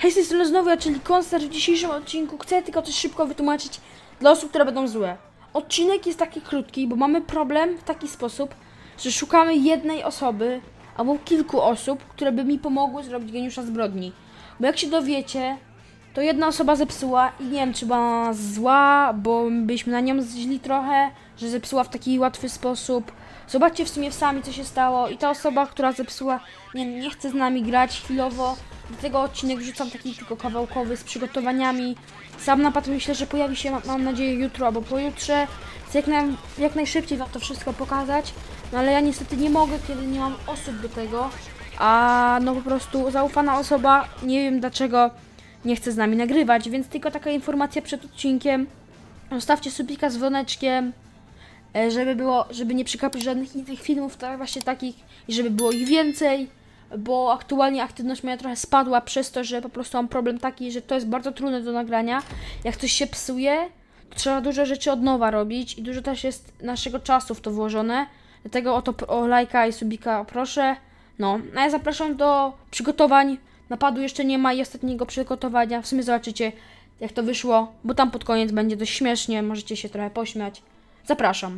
Hej, z tej strony znowu ja, czyli Koncert. W dzisiejszym odcinku chcę tylko coś szybko wytłumaczyć dla osób, które będą złe. Odcinek jest taki krótki, bo mamy problem w taki sposób, że szukamy jednej osoby albo kilku osób, które by mi pomogły zrobić geniusza zbrodni. Bo jak się dowiecie, to jedna osoba zepsuła i nie wiem, czy była zła, bo byliśmy na nią źli trochę, że zepsuła w taki łatwy sposób. Zobaczcie w sumie sami, co się stało, i ta osoba, która zepsuła, nie chce z nami grać chwilowo. Do tego odcinek wrzucam taki tylko kawałkowy z przygotowaniami. Sam napad myślę, że pojawi się, mam nadzieję, jutro albo pojutrze. Chcę jak najszybciej wam to wszystko pokazać, no ale ja niestety nie mogę, kiedy nie mam osób do tego. A no po prostu zaufana osoba, nie wiem dlaczego, nie chce z nami nagrywać, więc tylko taka informacja przed odcinkiem. Zostawcie subika z dzwoneczkiem, żeby nie przegapić żadnych innych filmów, tak właśnie takich, i żeby było ich więcej, bo aktualnie aktywność moja trochę spadła przez to, że po prostu mam problem taki, że to jest bardzo trudne do nagrania. Jak coś się psuje, to trzeba dużo rzeczy od nowa robić i dużo też jest naszego czasu w to włożone, dlatego o lajka i subika proszę. No, a ja zapraszam do przygotowań. Napadu jeszcze nie ma i ostatniego przygotowania. W sumie zobaczycie, jak to wyszło, bo tam pod koniec będzie dość śmiesznie, możecie się trochę pośmiać. Zapraszam.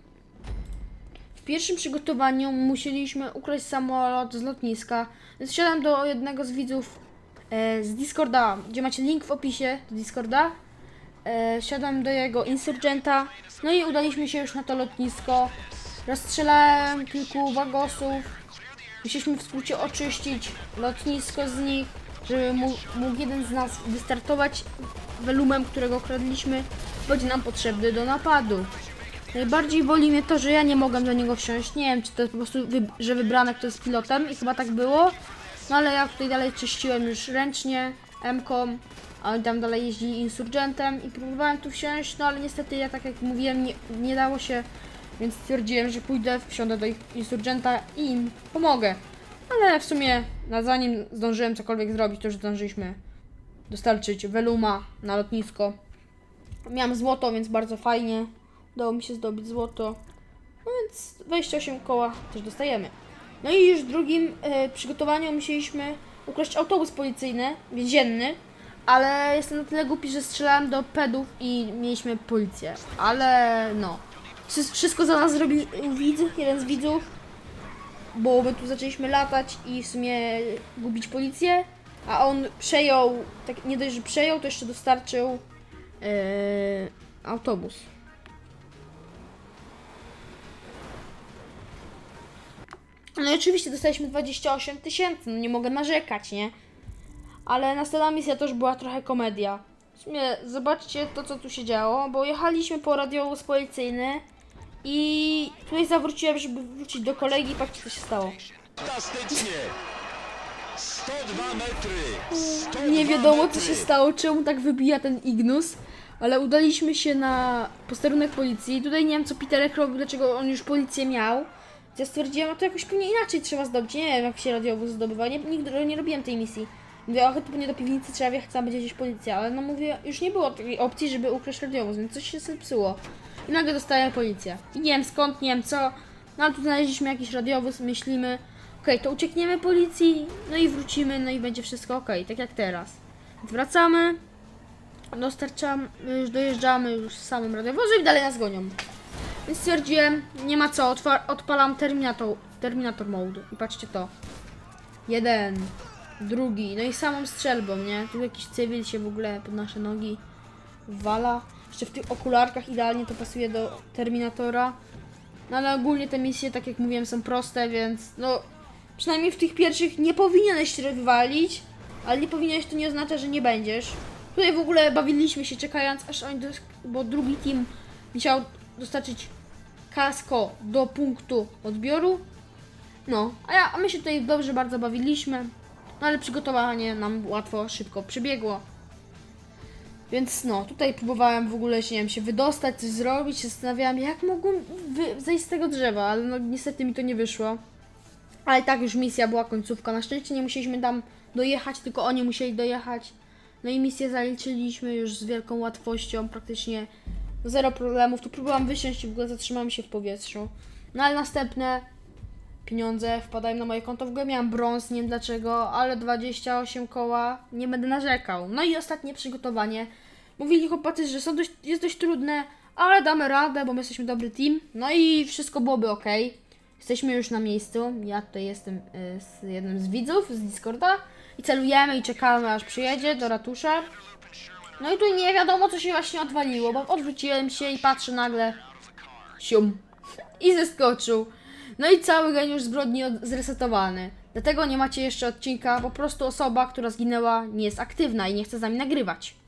W pierwszym przygotowaniu musieliśmy ukraść samolot z lotniska, więc wsiadam do jednego z widzów z Discorda, gdzie macie link w opisie do Discorda. Wsiadam do jego insurgenta, no i udaliśmy się już na to lotnisko. Rozstrzelałem kilku wagosów. Musieliśmy w skrócie oczyścić lotnisko z nich, żeby mógł jeden z nas wystartować welumem, którego kradliśmy, będzie nam potrzebny do napadu. Najbardziej boli mnie to, że ja nie mogłem do niego wsiąść. Nie wiem, czy to jest po prostu, że wybrane kto jest pilotem i chyba tak było. No ale ja tutaj dalej czyściłem już ręcznie, M-ką, a oni tam dalej jeździli insurgentem i próbowałem tu wsiąść, no ale niestety ja, tak jak mówiłem, nie dało się, więc stwierdziłem, że pójdę, wsiądę do ich insurgenta i im pomogę. Ale w sumie, zanim zdążyłem cokolwiek zrobić, to już zdążyliśmy dostarczyć weluma na lotnisko. Miałem złoto, więc bardzo fajnie. Udało mi się zdobyć złoto. No więc 28 koła też dostajemy. No i już w drugim przygotowaniu musieliśmy ukraść autobus policyjny, więzienny. Ale jestem na tyle głupi, że strzelałem do pedów i mieliśmy policję. Ale no. Wszystko za nas zrobił widz, jeden z widzów. Bo my tu zaczęliśmy latać i w sumie gubić policję. A on przejął, tak nie dość, że przejął, to jeszcze dostarczył autobus. No i oczywiście dostaliśmy 28 000, no nie mogę narzekać, nie? Ale następna misja też była trochę komedia. W sumie zobaczcie to, co tu się działo, bo jechaliśmy po radiowóz policyjny i tutaj zawróciłem, żeby wrócić do kolegi i patrzcie, co się stało. Fantastycznie! 102 metry! Nie wiadomo, co się stało, czemu tak wybija ten Ignus, ale udaliśmy się na posterunek policji. Tutaj nie wiem, co Peterek robił, dlaczego on już policję miał. Ja stwierdziłem, a to jakoś pewnie inaczej trzeba zdobyć. Nie wiem, jak się radiowóz zdobywa. Nigdy nie robiłem tej misji. Mówię, ach, pewnie do piwnicy trzeba wjechać, tam będzie gdzieś policja. Ale no mówię, już nie było takiej opcji, żeby ukraść radiowóz, więc coś się zepsuło. I nagle dostaję policję. I nie wiem skąd, nie wiem co. No ale tu znaleźliśmy jakiś radiowóz, myślimy, okej, to uciekniemy policji, no i wrócimy, no i będzie wszystko okej, tak jak teraz. Więc wracamy, już dojeżdżamy już z samym radiowozem i dalej nas gonią. Więc stwierdziłem, nie ma co, odpalam Terminator mode i patrzcie to. Jeden, drugi, no i samą strzelbą, nie? Tu jakiś cywil się w ogóle pod nasze nogi wala. Jeszcze w tych okularkach idealnie to pasuje do Terminatora. No ale ogólnie te misje, tak jak mówiłem, są proste, więc no przynajmniej w tych pierwszych nie powinieneś się wywalić, ale nie powinieneś to nie oznacza, że nie będziesz. Tutaj w ogóle bawiliśmy się czekając, aż oni, bo drugi team musiał dostarczyć kasko do punktu odbioru. No, a my się tutaj dobrze bardzo bawiliśmy, no ale przygotowanie nam łatwo, szybko przebiegło. Więc no, tutaj próbowałem w ogóle się, nie wiem, się wydostać, coś zrobić, się zastanawiałam, jak mogłem zejść z tego drzewa, ale no niestety mi to nie wyszło. Ale tak już misja była końcówka, na szczęście nie musieliśmy tam dojechać, tylko oni musieli dojechać. No i misję zaliczyliśmy już z wielką łatwością, praktycznie zero problemów. Tu próbowałam wysiąść i w ogóle zatrzymałam się w powietrzu. No ale następne pieniądze wpadają na moje konto. W ogóle miałam brąz, nie wiem dlaczego, ale 28 koła, nie będę narzekał. No i ostatnie przygotowanie. Mówili chłopacy, że jest dość trudne, ale damy radę, bo my jesteśmy dobry team. No i wszystko byłoby ok. Jesteśmy już na miejscu. Ja tutaj jestem z jednym z widzów z Discorda i celujemy i czekamy, aż przyjedzie do ratusza. No i tu nie wiadomo, co się właśnie odwaliło, bo odwróciłem się i patrzę nagle. Sium. I zeskoczył. No i cały geniusz zbrodni zresetowany. Dlatego nie macie jeszcze odcinka, po prostu osoba, która zginęła, nie jest aktywna i nie chce z nami nagrywać.